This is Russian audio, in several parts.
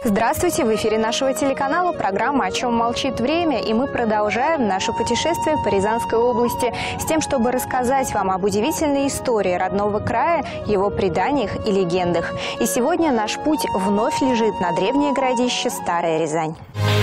Здравствуйте! В эфире нашего телеканала программа «О чем молчит время», и мы продолжаем наше путешествие по Рязанской области с тем, чтобы рассказать вам об удивительной истории родного края, его преданиях и легендах. И сегодня наш путь вновь лежит на древнее городище Старая Рязань.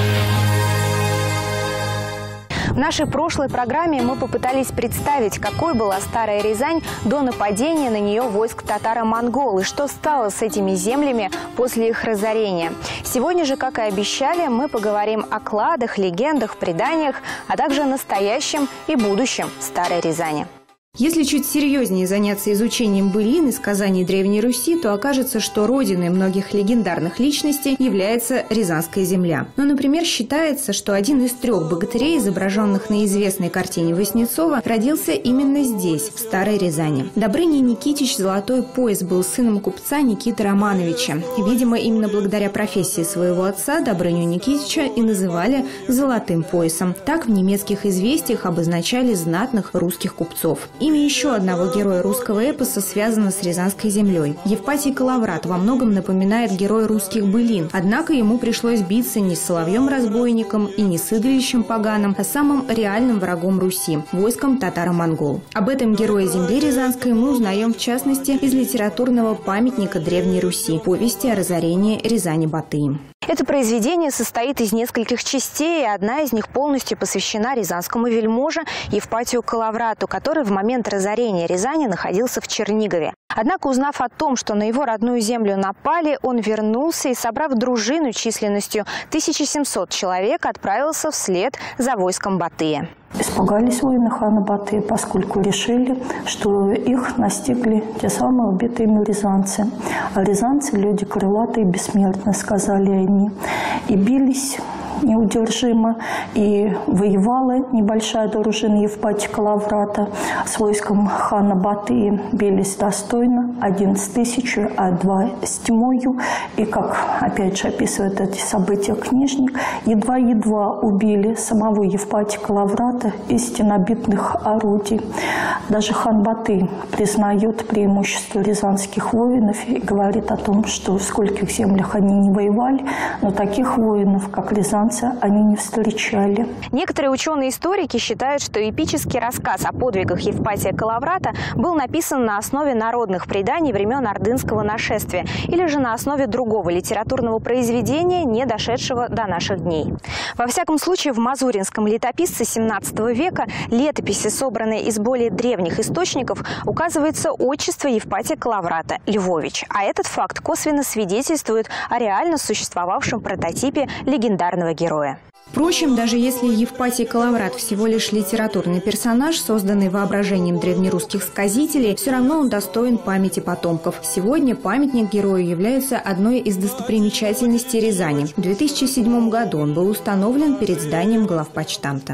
В нашей прошлой программе мы попытались представить, какой была Старая Рязань до нападения на нее войск татаро-монгол и что стало с этими землями после их разорения. Сегодня же, как и обещали, мы поговорим о кладах, легендах, преданиях, а также о настоящем и будущем Старой Рязани. Если чуть серьезнее заняться изучением былин и сказаний Древней Руси, то окажется, что родиной многих легендарных личностей является Рязанская земля. Но, например, считается, что один из 3 богатырей, изображенных на известной картине Васнецова, родился именно здесь, в Старой Рязани. Добрыня Никитич «Золотой пояс» был сыном купца Никиты Романовича. Видимо, именно благодаря профессии своего отца Добрыню Никитича и называли «золотым поясом». Так в немецких известиях обозначали знатных русских купцов. Имя еще одного героя русского эпоса связано с Рязанской землей. Евпатий Калаврат во многом напоминает героя русских былин, однако ему пришлось биться не с соловьем-разбойником и не с идолищем поганым, а самым реальным врагом Руси – войском татаро-монгол. Об этом герое земли Рязанской мы узнаем в частности из литературного памятника Древней Руси – повести о разорении Рязани-Батыя. Это произведение состоит из нескольких частей, и одна из них полностью посвящена рязанскому вельможе Евпатию Калаврату, который в момент разорения Рязани находился в Чернигове. Однако, узнав о том, что на его родную землю напали, он вернулся и, собрав дружину численностью 1700 человек, отправился вслед за войском Батыя. Испугались воины хана Батыя, поскольку решили, что их настигли те самые убитые ими рязанцы. А рязанцы – люди крылатые, бессмертны, сказали они. И бились неудержимо, и воевала небольшая дружина Евпатия Калаврата с войском хана Батыя. Бились достойно, 11 тысяч, а 2 с тьмою. И, как опять же описывает эти события книжник, едва-едва убили самого Евпатия Калаврата из стенобитных орудий. Даже хан Батый признает преимущество рязанских воинов и говорит о том, что в скольких землях они не воевали, но таких воинов, как рязанцы, они не встречали. Некоторые ученые-историки считают, что эпический рассказ о подвигах Евпатия Калаврата был написан на основе народных преданий времен ордынского нашествия или же на основе другого литературного произведения, не дошедшего до наших дней. Во всяком случае, в мазуринском летописце XVII века, летописи, собранные из более древних источников, указывается отчество Евпатия Калаврата – Львович. А этот факт косвенно свидетельствует о реально существовавшем прототипе легендарного героя. Впрочем, даже если Евпатий Калаврат всего лишь литературный персонаж, созданный воображением древнерусских сказителей, все равно он достоин памяти потомков. Сегодня памятник герою является одной из достопримечательностей Рязани. В 2007 году он был установлен перед зданием главпочтамта.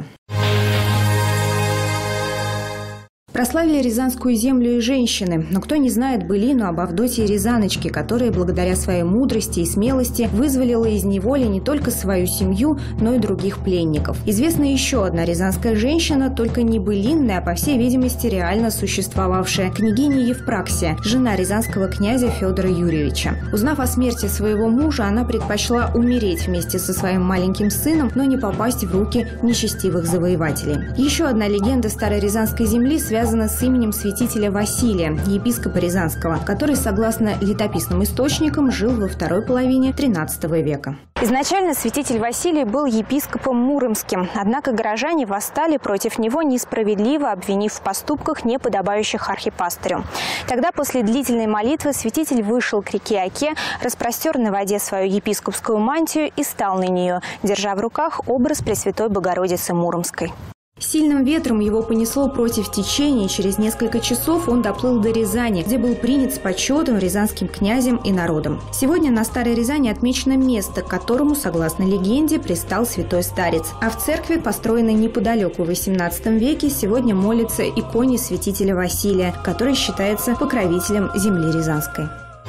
Прославили Рязанскую землю и женщины, но кто не знает былину об Авдотье Рязаночке, которая благодаря своей мудрости и смелости вызволила из неволи не только свою семью, но и других пленников. Известна еще одна рязанская женщина, только не былинная, а по всей видимости реально существовавшая – княгиня Евпраксия, жена рязанского князя Федора Юрьевича. Узнав о смерти своего мужа, она предпочла умереть вместе со своим маленьким сыном, но не попасть в руки нечестивых завоевателей. Еще одна легенда старой рязанской земли связана с именем святителя Василия, епископа Рязанского, который, согласно летописным источникам, жил во второй половине XIII века. Изначально святитель Василий был епископом муромским, однако горожане восстали против него, несправедливо обвинив в поступках, не подобающих архипастырю. Тогда после длительной молитвы святитель вышел к реке Оке, распростер на воде свою епископскую мантию и стал на нее, держа в руках образ Пресвятой Богородицы Муромской. Сильным ветром его понесло против течения, и через несколько часов он доплыл до Рязани, где был принят с почетом рязанским князем и народом. Сегодня на Старой Рязани отмечено место, к которому, согласно легенде, пристал святой старец. А в церкви, построенной неподалеку в XVIII веке, сегодня молится иконе святителя Василия, который считается покровителем земли Рязанской.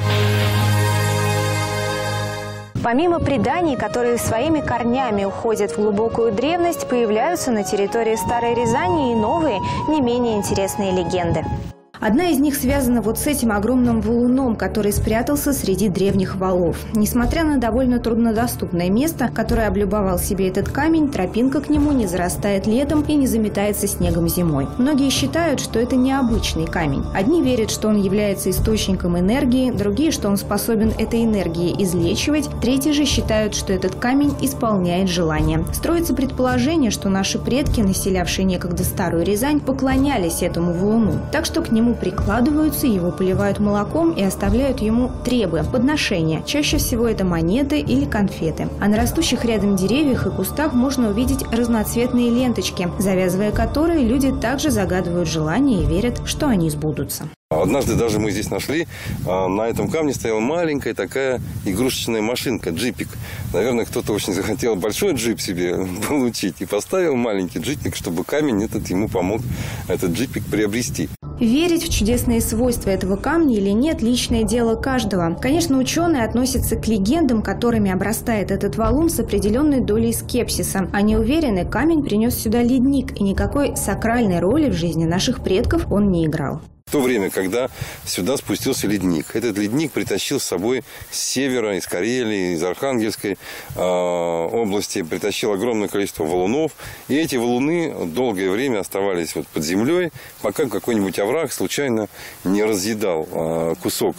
Помимо преданий, которые своими корнями уходят в глубокую древность, появляются на территории Старой Рязани и новые, не менее интересные легенды. Одна из них связана вот с этим огромным валуном, который спрятался среди древних валов. Несмотря на довольно труднодоступное место, которое облюбовал себе этот камень, тропинка к нему не зарастает летом и не заметается снегом зимой. Многие считают, что это необычный камень. Одни верят, что он является источником энергии, другие, что он способен этой энергией излечивать, третьи же считают, что этот камень исполняет желания. Строится предположение, что наши предки, населявшие некогда Старую Рязань, поклонялись этому валуну, так что к нему прикладываются, его поливают молоком и оставляют ему требы, подношения. Чаще всего это монеты или конфеты. А на растущих рядом деревьях и кустах можно увидеть разноцветные ленточки, завязывая которые люди также загадывают желания и верят, что они сбудутся. Однажды даже мы здесь нашли, на этом камне стояла маленькая такая игрушечная машинка, джипик. Наверное, кто-то очень захотел большой джип себе получить и поставил маленький джипик, чтобы камень этот ему помог этот джипик приобрести. Верить в чудесные свойства этого камня или нет – личное дело каждого. Конечно, ученые относятся к легендам, которыми обрастает этот валун, с определенной долей скепсиса. Они уверены, камень принес сюда ледник, и никакой сакральной роли в жизни наших предков он не играл. В то время, когда сюда спустился ледник. Этот ледник притащил с собой с севера, из Карелии, из Архангельской области, притащил огромное количество валунов. И эти валуны долгое время оставались вот под землей, пока какой-нибудь овраг случайно не разъедал кусок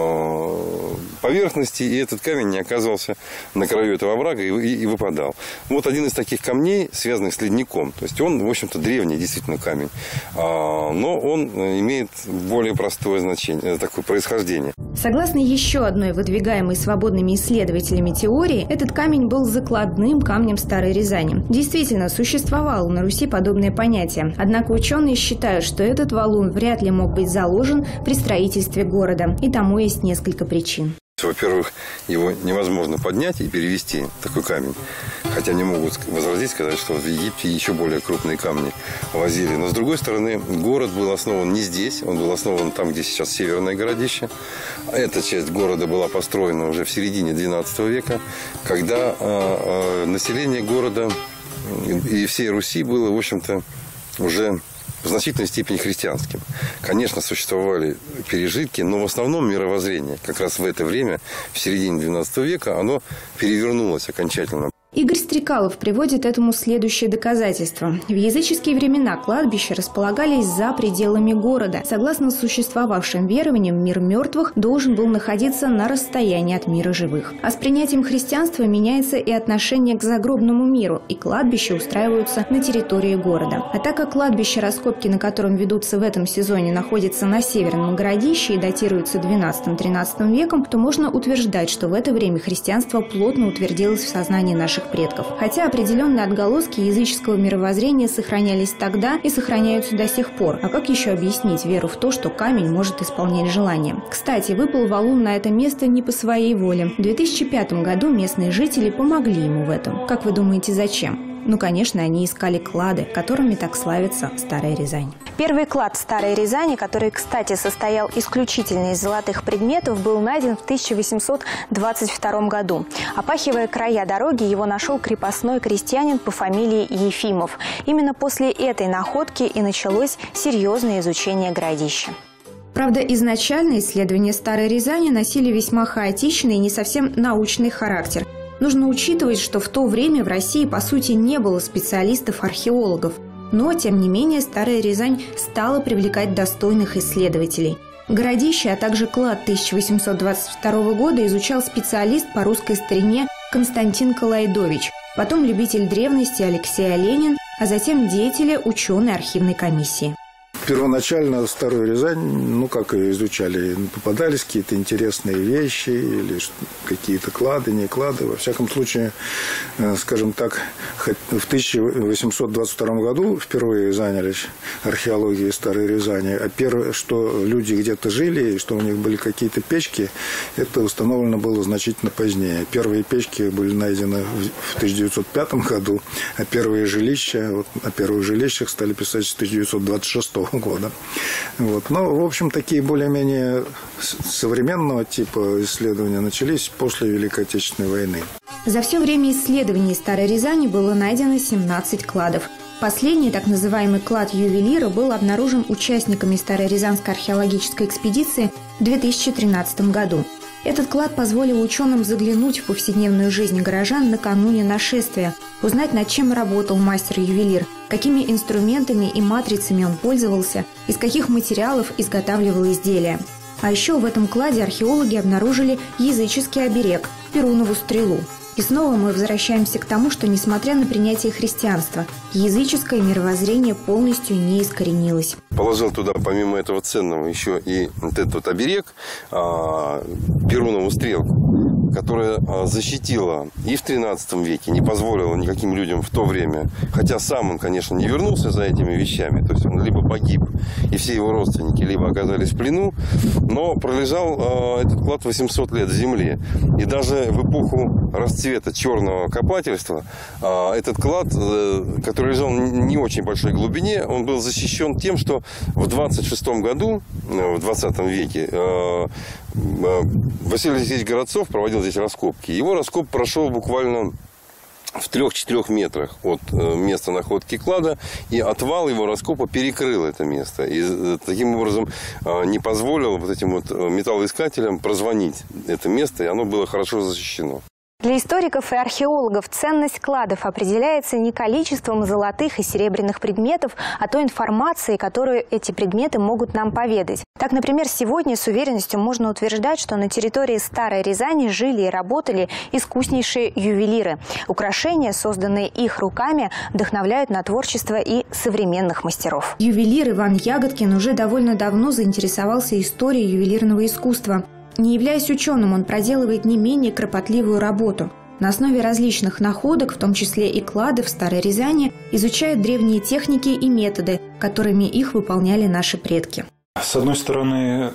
поверхности, и этот камень не оказывался на краю этого оврага и выпадал. Вот один из таких камней, связанных с ледником. То есть он, в общем-то, древний действительно камень. Но он имеет более простое значение, такое происхождение. Согласно еще одной выдвигаемой свободными исследователями теории, этот камень был закладным камнем Старой Рязани. Действительно, существовало на Руси подобное понятие. Однако ученые считают, что этот валун вряд ли мог быть заложен при строительстве города. И тому есть несколько причин. Во-первых, его невозможно поднять и перевести, такой камень. Хотя они могут возразить, сказать, что в Египте еще более крупные камни возили. Но, с другой стороны, город был основан не здесь. Он был основан там, где сейчас Северное городище. Эта часть города была построена уже в середине XII века, когда население города и всей Руси было, в общем-то, уже в значительной степени христианским. Конечно, существовали пережитки, но в основном мировоззрение как раз в это время, в середине XII века, оно перевернулось окончательно. Игорь Стрекалов приводит этому следующее доказательство. В языческие времена кладбища располагались за пределами города. Согласно существовавшим верованиям, мир мертвых должен был находиться на расстоянии от мира живых. А с принятием христианства меняется и отношение к загробному миру, и кладбища устраиваются на территории города. А так как кладбище, раскопки на котором ведутся в этом сезоне, находится на Северном городище и датируется XII-XIII веком, то можно утверждать, что в это время христианство плотно утвердилось в сознании наших предков. Хотя определенные отголоски языческого мировоззрения сохранялись тогда и сохраняются до сих пор. А как еще объяснить веру в то, что камень может исполнять желания? Кстати, выпал валун на это место не по своей воле. В 2005 году местные жители помогли ему в этом. Как вы думаете, зачем? Ну, конечно, они искали клады, которыми так славится Старая Рязань. Первый клад Старой Рязани, который, кстати, состоял исключительно из золотых предметов, был найден в 1822 году. Опахивая края дороги, его нашел крепостной крестьянин по фамилии Ефимов. Именно после этой находки и началось серьезное изучение городища. Правда, изначально исследования Старой Рязани носили весьма хаотичный и не совсем научный характер. Нужно учитывать, что в то время в России, по сути, не было специалистов-археологов. Но, тем не менее, Старая Рязань стала привлекать достойных исследователей. Городище, а также клад 1822 года изучал специалист по русской старине Константин Калайдович, потом любитель древности Алексей Оленин, а затем деятели ученой архивной комиссии. Первоначально Старую Рязань, как ее изучали, попадались какие-то интересные вещи или какие-то клады, не клады. Во всяком случае, скажем так, в 1822 году впервые занялись археологией Старой Рязани. А первое, что люди где-то жили, и что у них были какие-то печки, это установлено было значительно позднее. Первые печки были найдены в 1905 году, а первые жилища, о первых жилищах стали писать с 1926 года. Но, в общем, такие более-менее современного типа исследования начались после Великой Отечественной войны. За все время исследований Старой Рязани было найдено 17 кладов. Последний, так называемый клад ювелира, был обнаружен участниками Старорязанской археологической экспедиции в 2013 году. Этот клад позволил ученым заглянуть в повседневную жизнь горожан накануне нашествия, узнать, над чем работал мастер-ювелир, какими инструментами и матрицами он пользовался, из каких материалов изготавливал изделия. А еще в этом кладе археологи обнаружили языческий оберег – Перунову стрелу. И снова мы возвращаемся к тому, что, несмотря на принятие христианства, языческое мировоззрение полностью не искоренилось. Положил туда, помимо этого ценного, еще и вот этот вот оберег, Перунову стрелку, которая защитила и в 13 веке, не позволила никаким людям в то время, хотя сам он, конечно, не вернулся за этими вещами, то есть он либо погиб, и все его родственники, либо оказались в плену, но пролежал этот клад 800 лет в земле. И даже в эпоху расцвета черного копательства этот клад, который лежал в не очень большой глубине, он был защищен тем, что в 26 году, в 20 веке, Василий Алексеевич Городцов проводил здесь раскопки. Его раскоп прошел буквально в 3-4 метрах от места находки клада, и отвал его раскопа перекрыл это место. И таким образом не позволил вот этим вот металлоискателям прозвонить это место, и оно было хорошо защищено. Для историков и археологов ценность кладов определяется не количеством золотых и серебряных предметов, а той информацией, которую эти предметы могут нам поведать. Так, например, сегодня с уверенностью можно утверждать, что на территории Старой Рязани жили и работали искуснейшие ювелиры. Украшения, созданные их руками, вдохновляют на творчество и современных мастеров. Ювелир Иван Ягодкин уже довольно давно заинтересовался историей ювелирного искусства. Не являясь ученым, он проделывает не менее кропотливую работу. На основе различных находок, в том числе и клады в Старой Рязани, изучает древние техники и методы, которыми их выполняли наши предки. С одной стороны,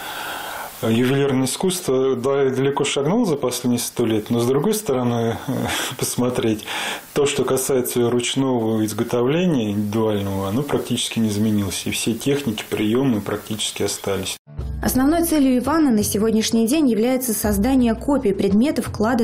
ювелирное искусство далеко шагнуло за последние 100 лет, но с другой стороны, посмотреть, то, что касается ручного изготовления индивидуального, оно практически не изменилось. И все техники, приемы практически остались. Основной целью Ивана на сегодняшний день является создание копий предметов клада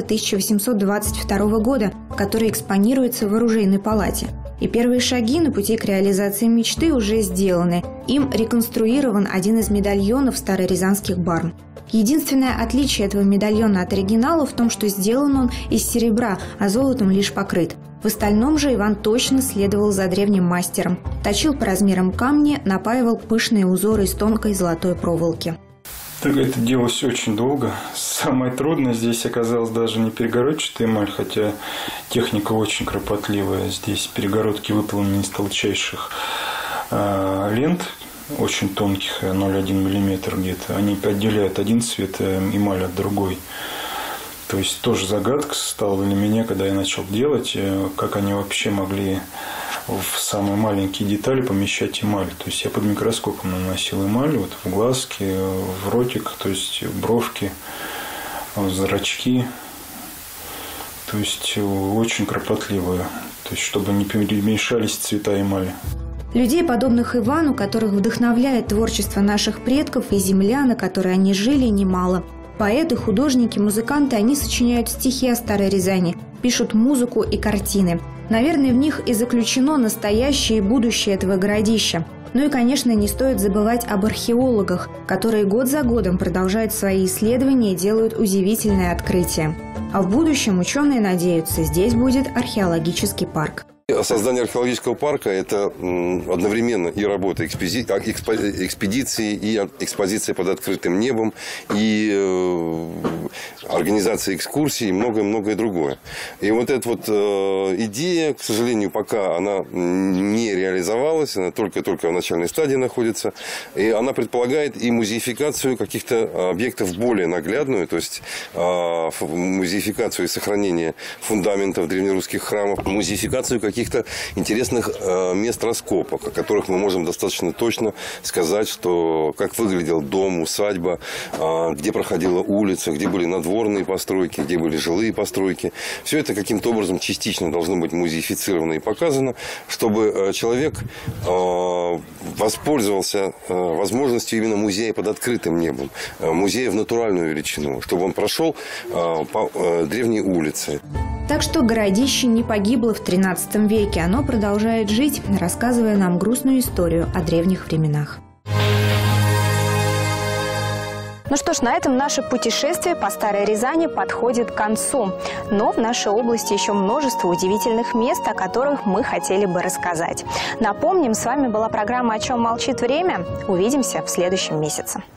1822 года, которые экспонируются в оружейной палате. И первые шаги на пути к реализации мечты уже сделаны. Им реконструирован один из медальонов старорязанских барн. Единственное отличие этого медальона от оригинала в том, что сделан он из серебра, а золотом лишь покрыт. В остальном же Иван точно следовал за древним мастером. Точил по размерам камни, напаивал пышные узоры из тонкой золотой проволоки. Это делалось очень долго. Самое трудное здесь оказалось даже не перегородчатая эмаль, хотя техника очень кропотливая. Здесь перегородки выполнены из толчайших лент, очень тонких, 0,1 мм где-то. Они отделяют один цвет эмали от другой. То есть тоже загадка стала для меня, когда я начал делать, как они вообще могли в самые маленькие детали помещать эмаль. То есть я под микроскопом наносил эмаль вот в глазки, в ротик, то есть бровки, в зрачки. То есть очень кропотливые, то есть чтобы не перемешались цвета эмали. Людей, подобных Ивану, которых вдохновляет творчество наших предков и земля, на которой они жили, немало. Поэты, художники, музыканты, они сочиняют стихи о Старой Рязани, пишут музыку и картины. Наверное, в них и заключено настоящее и будущее этого городища. Ну и, конечно, не стоит забывать об археологах, которые год за годом продолжают свои исследования и делают удивительные открытия. А в будущем ученые надеются, здесь будет археологический парк. Создание археологического парка – это одновременно и работа экспедиции, и экспозиция под открытым небом, и организация экскурсий, и многое-многое другое. И вот эта вот идея, к сожалению, пока она не реализовалась, она только-только в начальной стадии находится, и она предполагает и музеификацию каких-то объектов более наглядную, то есть музеификацию и сохранение фундаментов древнерусских храмов, музеификацию каких-то интересных мест раскопок, о которых мы можем достаточно точно сказать, что как выглядел дом, усадьба, где проходила улица, где были надворные постройки, где были жилые постройки. Все это каким-то образом частично должно быть музеифицировано и показано, чтобы человек воспользовался возможностью именно музея под открытым небом, музея в натуральную величину, чтобы он прошел по древней улице. Так что городище не погибло в XIII веке. Оно продолжает жить, рассказывая нам грустную историю о древних временах. Ну что ж, на этом наше путешествие по Старой Рязани подходит к концу. Но в нашей области еще множество удивительных мест, о которых мы хотели бы рассказать. Напомним, с вами была программа «О чем молчит время». Увидимся в следующем месяце.